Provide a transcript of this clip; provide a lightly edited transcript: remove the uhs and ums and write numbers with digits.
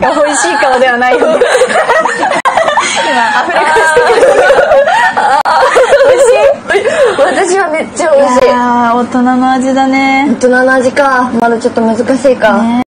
美味しい顔ではないよね。今アフレコしてる。美味しい？私はめっちゃ美味しい。 大人の味だね。 大人の味か。まだちょっと難しいか。